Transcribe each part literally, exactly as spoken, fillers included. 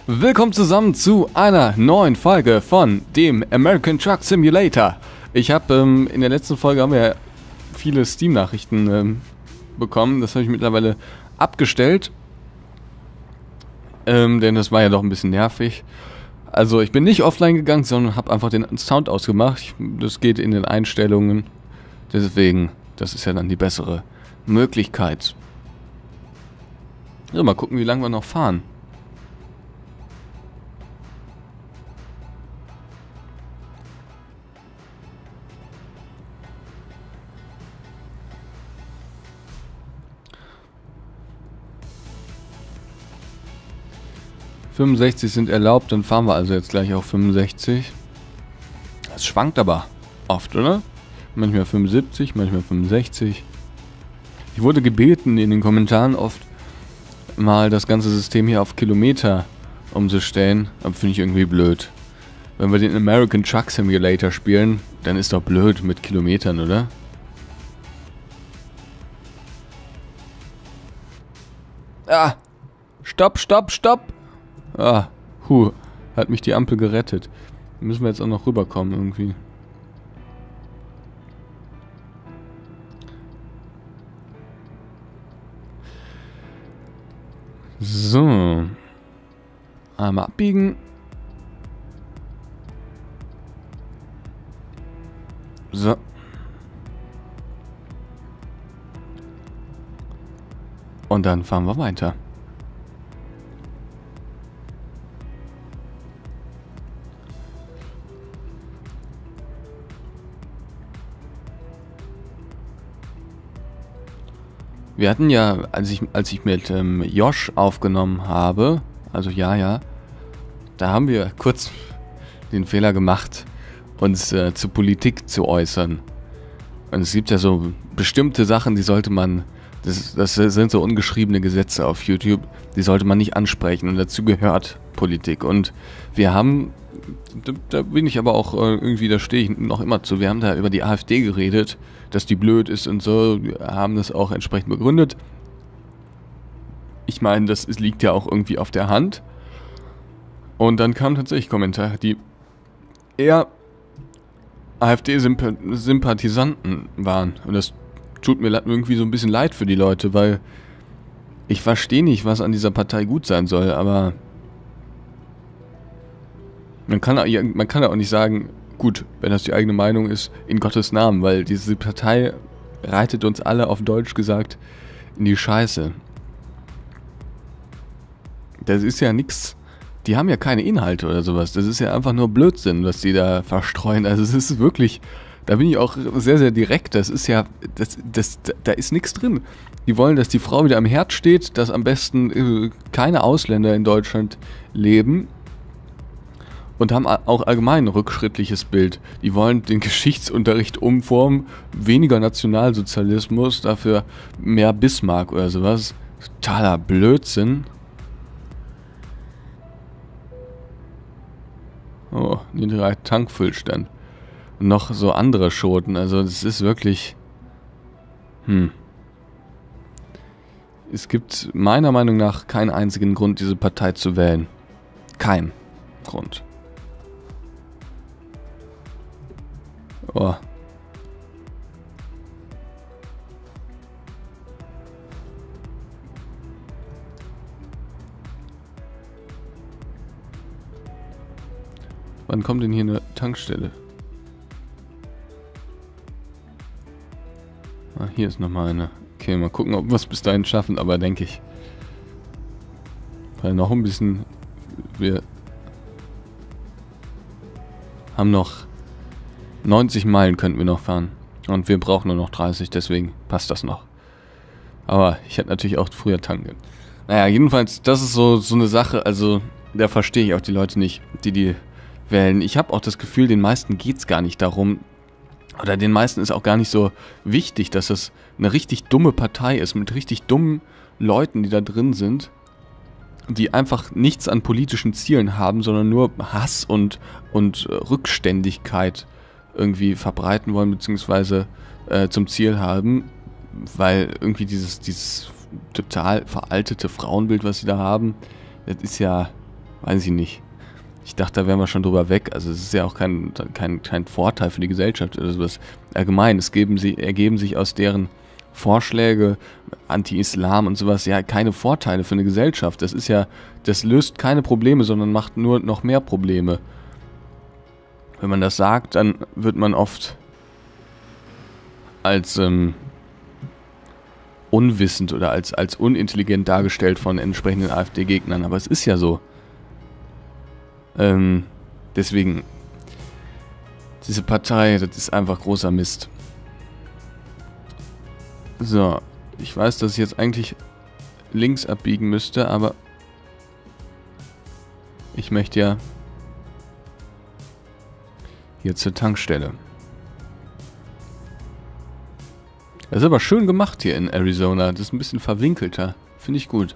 Willkommen zusammen zu einer neuen Folge von dem American Truck Simulator. Ich habe ähm, in der letzten Folge haben wir ja viele Steam-Nachrichten ähm, bekommen. Das habe ich mittlerweile abgestellt, ähm, denn das war ja doch ein bisschen nervig. Also ich bin nicht offline gegangen, sondern habe einfach den Sound ausgemacht. Ich, das geht in den Einstellungen. Deswegen, das ist ja dann die bessere Möglichkeit. So, mal gucken, wie lange wir noch fahren. fünfundsechzig sind erlaubt, dann fahren wir also jetzt gleich auf fünfundsechzig. Das schwankt aber oft, oder? Manchmal fünfundsiebzig, manchmal fünfundsechzig. Ich wurde gebeten in den Kommentaren oft mal das ganze System hier auf Kilometer umzustellen, aber finde ich irgendwie blöd. Wenn wir den American Truck Simulator spielen, dann ist doch blöd mit Kilometern, oder? Ah! Stopp, stopp, stopp! Ah, hu, hat mich die Ampel gerettet. Da müssen wir jetzt auch noch rüberkommen irgendwie. So. Einmal abbiegen. So. Und dann fahren wir weiter. Wir hatten ja, als ich, als ich mit ähm, Josh aufgenommen habe, also ja, ja, da haben wir kurz den Fehler gemacht, uns äh, zur Politik zu äußern. Und es gibt ja so bestimmte Sachen, die sollte man, das, das sind so ungeschriebene Gesetze auf YouTube, die sollte man nicht ansprechen und dazu gehört Politik. Und wir haben, da, da bin ich aber auch äh, irgendwie, da stehe ich noch immer zu, wir haben da über die AfD geredet, dass die blöd ist und so, wir haben das auch entsprechend begründet. Ich meine, das ist, liegt ja auch irgendwie auf der Hand. Und dann kamen tatsächlich Kommentare, die eher AfD-Sympathisanten waren. Und das tut mir irgendwie so ein bisschen leid für die Leute, weil ich verstehe nicht, was an dieser Partei gut sein soll, aber man kann, man kann ja auch nicht sagen, gut, wenn das die eigene Meinung ist, in Gottes Namen, weil diese Partei reitet uns alle, auf Deutsch gesagt, in die Scheiße. Das ist ja nichts, die haben ja keine Inhalte oder sowas, das ist ja einfach nur Blödsinn, was die da verstreuen, also es ist wirklich, da bin ich auch sehr, sehr direkt, das ist ja, das, das, da ist nichts drin. Die wollen, dass die Frau wieder am Herd steht, dass am besten äh, keine Ausländer in Deutschland leben. Und haben auch allgemein ein rückschrittliches Bild. Die wollen den Geschichtsunterricht umformen, weniger Nationalsozialismus, dafür mehr Bismarck oder sowas. Totaler Blödsinn. Oh, niedriger Tankfüllstand. Und noch so andere Schoten, also das ist wirklich... Hm. Es gibt meiner Meinung nach keinen einzigen Grund, diese Partei zu wählen. Kein Grund. Oh. Wann kommt denn hier eine Tankstelle? Ah, hier ist nochmal eine. Okay, mal gucken, ob wir es bis dahin schaffen, aber denke ich. Weil noch ein bisschen... Wir haben noch... neunzig Meilen könnten wir noch fahren. Und wir brauchen nur noch dreißig, deswegen passt das noch. Aber ich hätte natürlich auch früher tanken. Naja, jedenfalls, das ist so, so eine Sache, also da verstehe ich auch die Leute nicht, die die wählen. Ich habe auch das Gefühl, den meisten geht es gar nicht darum, oder den meisten ist auch gar nicht so wichtig, dass es eine richtig dumme Partei ist, mit richtig dummen Leuten, die da drin sind, die einfach nichts an politischen Zielen haben, sondern nur Hass und, und Rückständigkeit irgendwie verbreiten wollen, beziehungsweise äh, zum Ziel haben, weil irgendwie dieses, dieses total veraltete Frauenbild, was sie da haben, das ist ja, weiß ich nicht. Ich dachte, da wären wir schon drüber weg. Also es ist ja auch kein, kein, kein Vorteil für die Gesellschaft oder sowas. Allgemein, es geben sie, ergeben sich aus deren Vorschläge, Anti-Islam und sowas, ja, keine Vorteile für eine Gesellschaft. Das ist ja, das löst keine Probleme, sondern macht nur noch mehr Probleme. Wenn man das sagt, dann wird man oft als ähm, unwissend oder als, als unintelligent dargestellt von entsprechenden AfD-Gegnern. Aber es ist ja so. Ähm, deswegen, diese Partei, das ist einfach großer Mist. So, ich weiß, dass ich jetzt eigentlich links abbiegen müsste, aber ich möchte ja hier zur Tankstelle. Das ist aber schön gemacht hier in Arizona. Das ist ein bisschen verwinkelter. Finde ich gut.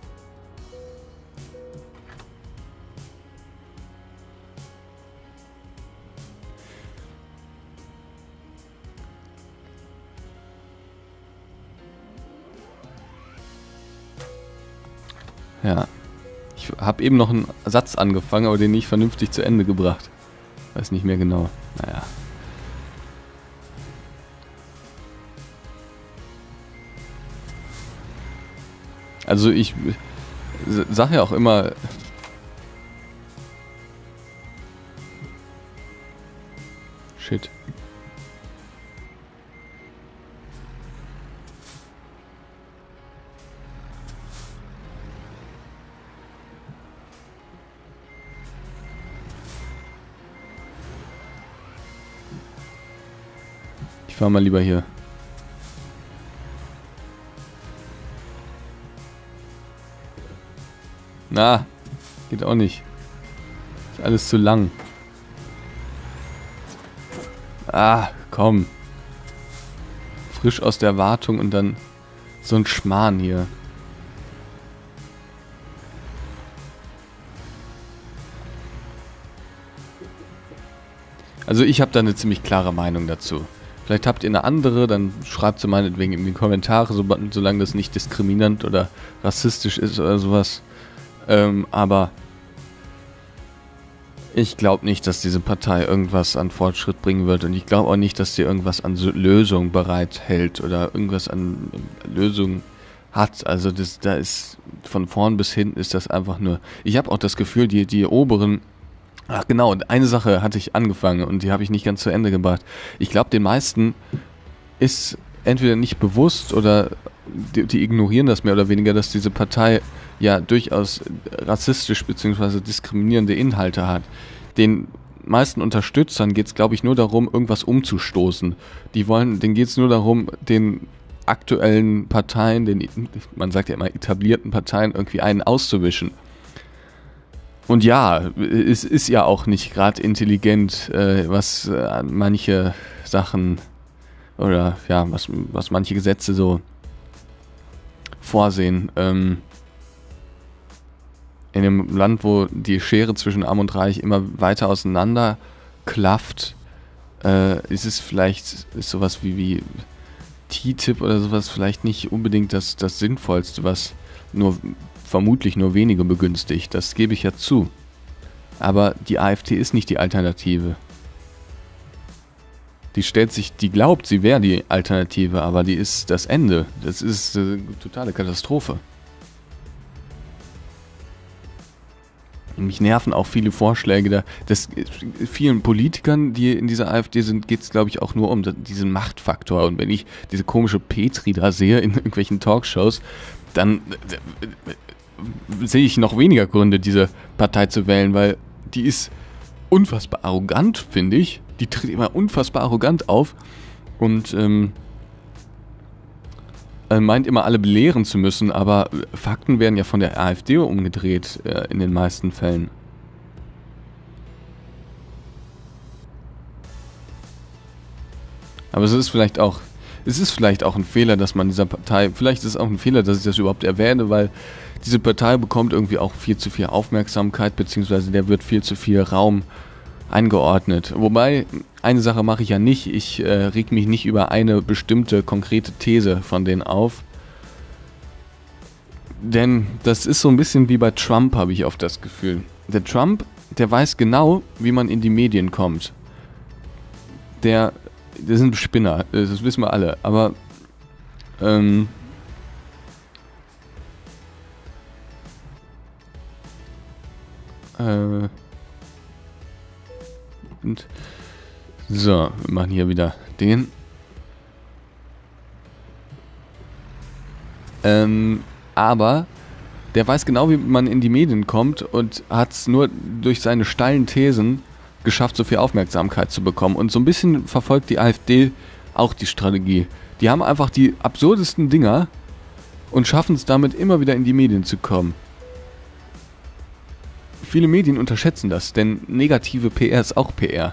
Ja. Ich habe eben noch einen Satz angefangen, aber den nicht vernünftig zu Ende gebracht. Weiß nicht mehr genau. Naja. Also ich sage ja auch immer... Shit. Ich fahr mal lieber hier. Na, geht auch nicht. Ist alles zu lang. Ah, komm. Frisch aus der Wartung und dann so ein Schmarrn hier. Also ich habe da eine ziemlich klare Meinung dazu. Vielleicht habt ihr eine andere, dann schreibt sie meinetwegen in die Kommentare, so, solange das nicht diskriminierend oder rassistisch ist oder sowas. Ähm, aber ich glaube nicht, dass diese Partei irgendwas an Fortschritt bringen wird und ich glaube auch nicht, dass sie irgendwas an so Lösung bereithält oder irgendwas an Lösung hat. Also das, da ist von vorn bis hinten ist das einfach nur... Ich habe auch das Gefühl, die, die oberen... Ach genau, eine Sache hatte ich angefangen und die habe ich nicht ganz zu Ende gebracht. Ich glaube, den meisten ist entweder nicht bewusst oder die, die ignorieren das mehr oder weniger, dass diese Partei ja durchaus rassistisch bzw. diskriminierende Inhalte hat. Den meisten Unterstützern geht es, glaube ich, nur darum, irgendwas umzustoßen. Die wollen, denen geht es nur darum, den aktuellen Parteien, den, man sagt ja immer etablierten Parteien, irgendwie einen auszuwischen. Und ja, es ist ja auch nicht gerade intelligent, äh, was äh, manche Sachen oder ja, was, was manche Gesetze so vorsehen. Ähm, in einem Land, wo die Schere zwischen Arm und Reich immer weiter auseinander klafft, äh, ist es vielleicht ist sowas wie, wie T T I P oder sowas vielleicht nicht unbedingt das, das Sinnvollste, was nur vermutlich nur wenige begünstigt. Das gebe ich ja zu. Aber die AfD ist nicht die Alternative. Die stellt sich, die glaubt, sie wäre die Alternative, aber die ist das Ende. Das ist eine totale Katastrophe. Mich nerven auch viele Vorschläge da. Das, vielen Politikern, die in dieser AfD sind, geht es, glaube ich, auch nur um diesen Machtfaktor. Und wenn ich diese komische Petri da sehe in irgendwelchen Talkshows, dann sehe ich noch weniger Gründe, diese Partei zu wählen, weil die ist unfassbar arrogant, finde ich. Die tritt immer unfassbar arrogant auf und ähm, meint immer, alle belehren zu müssen, aber Fakten werden ja von der AfD umgedreht äh, in den meisten Fällen. Aber es ist vielleicht auch Es ist vielleicht auch ein Fehler, dass man dieser Partei, vielleicht ist es auch ein Fehler, dass ich das überhaupt erwähne, weil diese Partei bekommt irgendwie auch viel zu viel Aufmerksamkeit, beziehungsweise der wird viel zu viel Raum eingeordnet. Wobei, eine Sache mache ich ja nicht, ich äh, reg mich nicht über eine bestimmte, konkrete These von denen auf. Denn das ist so ein bisschen wie bei Trump, habe ich oft das Gefühl. Der Trump, der weiß genau, wie man in die Medien kommt. Der, der sind Spinner, das wissen wir alle, aber ähm, äh, und so, wir machen hier wieder den. Ähm, aber der weiß genau, wie man in die Medien kommt und hat es nur durch seine steilen Thesen geschafft, so viel Aufmerksamkeit zu bekommen. Und so ein bisschen verfolgt die AfD auch die Strategie. Die haben einfach die absurdesten Dinger und schaffen es damit, immer wieder in die Medien zu kommen. Viele Medien unterschätzen das, denn negative P R ist auch P R.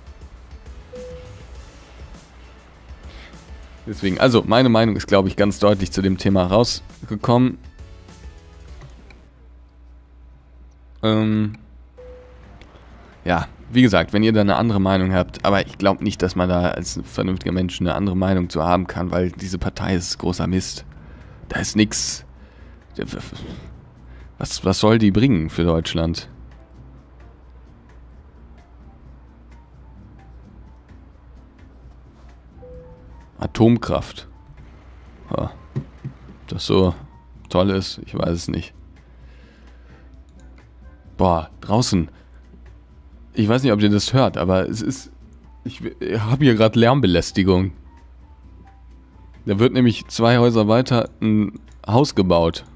Deswegen, also meine Meinung ist, glaube ich, ganz deutlich zu dem Thema rausgekommen. Ähm, ja, wie gesagt, wenn ihr da eine andere Meinung habt, aber ich glaube nicht, dass man da als vernünftiger Mensch eine andere Meinung zu haben kann, weil diese Partei ist großer Mist. Da ist nix. Was, was soll die bringen für Deutschland? Atomkraft. Ja, das so toll ist, ich weiß es nicht. Boah, draußen. Ich weiß nicht, ob ihr das hört, aber es ist... Ich habe hier gerade Lärmbelästigung. Da wird nämlich zwei Häuser weiter ein Haus gebaut.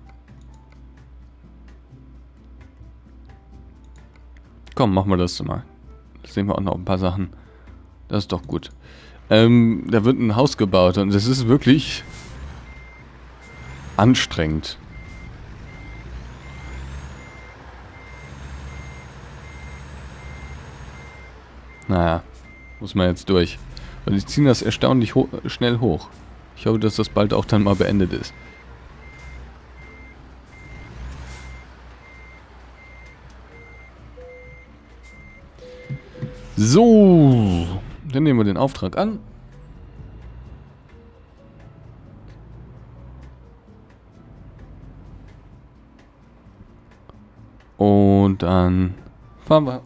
Komm, machen wir das mal. Da sehen wir auch noch ein paar Sachen. Das ist doch gut. Ähm, da wird ein Haus gebaut und es ist wirklich anstrengend. Naja, muss man jetzt durch. Und die ziehen das erstaunlich ho- schnell hoch. Ich hoffe, dass das bald auch dann mal beendet ist. So, dann nehmen wir den Auftrag an. Und dann fahren wir.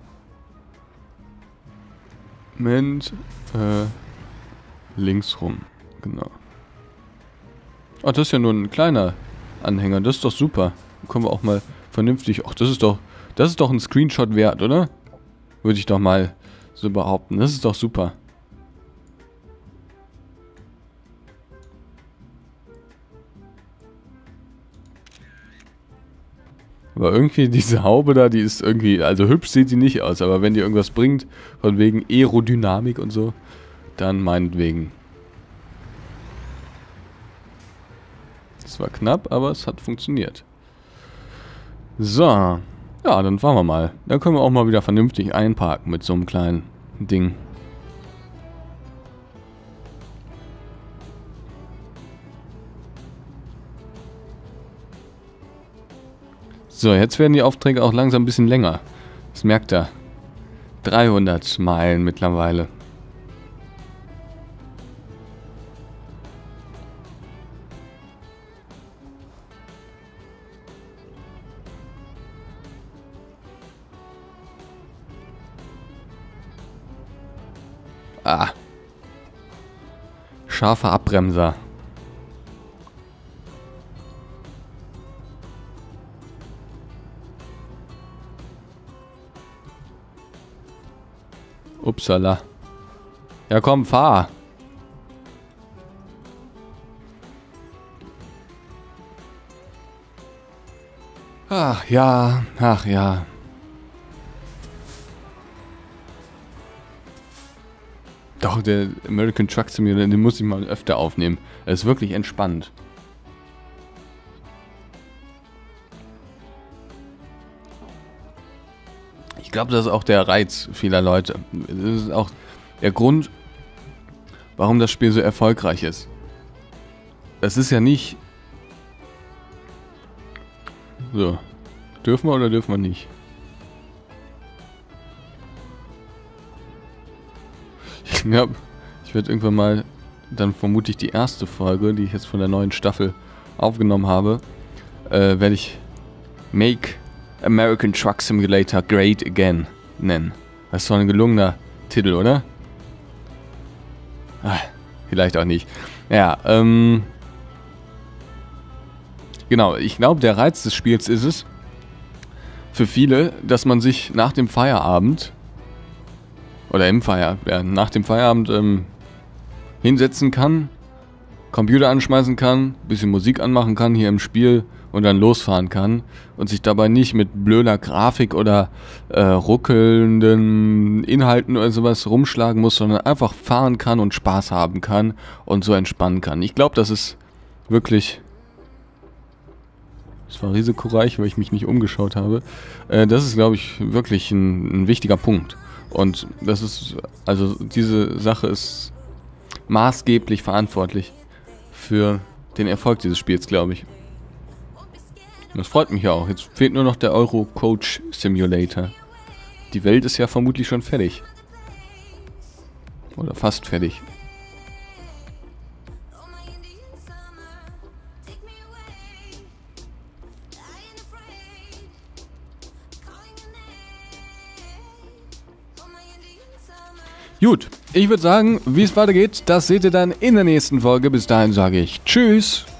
Moment, äh, links rum, genau. Ah, das ist ja nur ein kleiner Anhänger, das ist doch super. Dann können wir auch mal vernünftig, ach, das ist doch, das ist doch ein Screenshot wert, oder? Würde ich doch mal so behaupten, das ist doch super. Aber irgendwie diese Haube da, die ist irgendwie, also hübsch sieht die nicht aus, aber wenn die irgendwas bringt, von wegen Aerodynamik und so, dann meinetwegen. Das war knapp, aber es hat funktioniert. So, ja, dann fahren wir mal. Dann können wir auch mal wieder vernünftig einparken mit so einem kleinen Ding. So, jetzt werden die Aufträge auch langsam ein bisschen länger. Das merkt er. dreihundert Meilen mittlerweile. Ah. Scharfer Abbremser. Upsala. Ja komm, fahr. Ach ja, ach ja. Doch, der American Truck Simulator, den muss ich mal öfter aufnehmen. Er ist wirklich entspannt. Ich glaube, das ist auch der Reiz vieler Leute. Das ist auch der Grund, warum das Spiel so erfolgreich ist. Das ist ja nicht... So. Dürfen wir oder dürfen wir nicht? Ich glaube, ich werde irgendwann mal dann vermutlich die erste Folge, die ich jetzt von der neuen Staffel aufgenommen habe, äh, werde ich Make American Truck Simulator Great Again nennen. Das ist doch ein gelungener Titel, oder? Ah, vielleicht auch nicht. Ja, ähm... Genau, ich glaube, der Reiz des Spiels ist es, für viele, dass man sich nach dem Feierabend, oder im Feierabend, ja, nach dem Feierabend ähm, hinsetzen kann, Computer anschmeißen kann, bisschen Musik anmachen kann hier im Spiel und dann losfahren kann und sich dabei nicht mit blöder Grafik oder äh, ruckelnden Inhalten oder sowas rumschlagen muss, sondern einfach fahren kann und Spaß haben kann und so entspannen kann. Ich glaube, das ist wirklich... Das war risikoreich, weil ich mich nicht umgeschaut habe. Äh, das ist, glaube ich, wirklich ein, ein wichtiger Punkt. Und das ist, also diese Sache ist maßgeblich verantwortlich für den Erfolg dieses Spiels, glaube ich. Und das freut mich ja auch. Jetzt fehlt nur noch der Euro Coach Simulator. Die Welt ist ja vermutlich schon fertig. Oder fast fertig. Gut, ich würde sagen, wie es weitergeht, das seht ihr dann in der nächsten Folge. Bis dahin sage ich Tschüss.